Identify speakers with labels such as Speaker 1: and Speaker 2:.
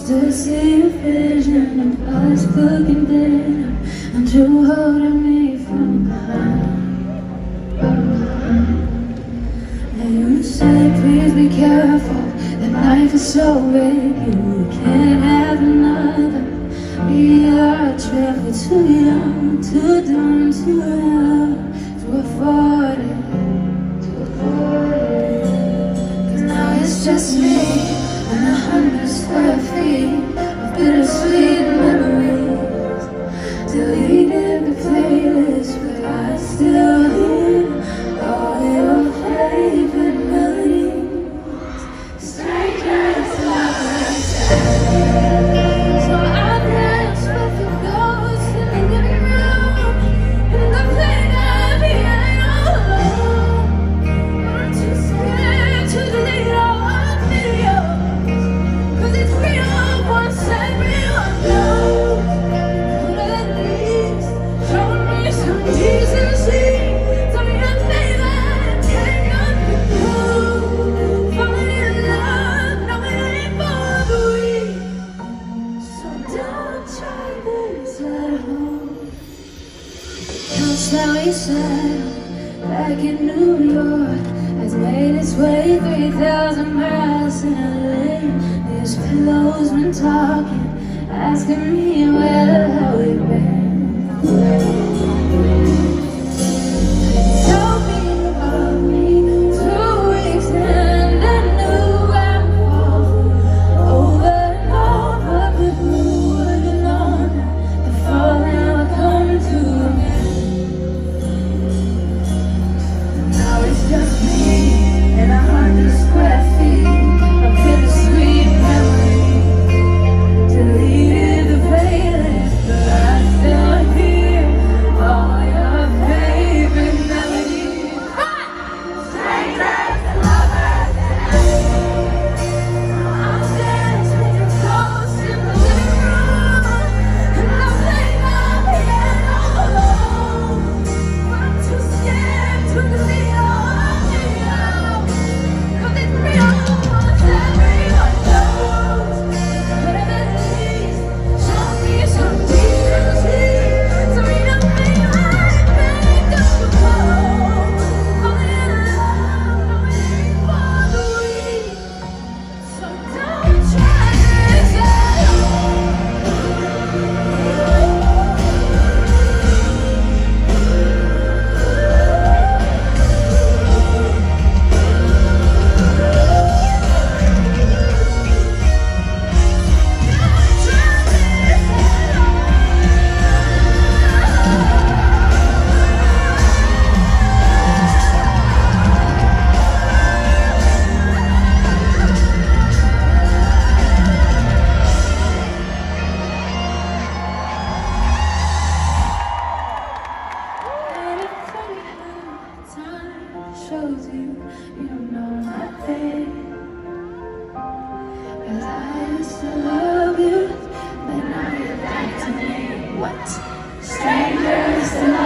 Speaker 1: still see a vision of us cooking dinner and you holding me from behind. And you said, please be careful, that knife is so big, you can't have another. We are travel too young, too dumb, too young to afford it. Cause now it's just me and 100 square feet of bittersweet memories. Deleted the playlist, but I still hear all your favorite melodies. Strangers, lovers, so I dance with the ghosts in the living room, and I play the piano alone. But I'm too scared to delete all our videos, cause it's real once everyone knows. But at least show me some decency. Tell me your name and hang up your phone. Falling in love, no it ain't for the weak. So don't try this at home. Counts now he said, back in New York, has made its way 3,000 miles in LA. These pillows been talking, asking me where the hell we been. Tell me about me, 2 weeks and I knew I'd fall over and over, but who would've known that the falling would come to an end? Now it's just me and 100 square feet of bittersweet memories. Deleted the playlist, but I still hear all your favorite melodies. Strangers and lovers and I'll dance with your ghost in the living room, and I'll play the piano alone. But I'm too scared to delete all our videos, cause it's real once everyone knows. But at least show me some decency. So we don't make up the phone. Falling in love, no it ain't for the weak. So don't try this at home. And it's funny how time shows you, you don't know nothing. Cause I used to love you, but now you're back to me. What? Strangers and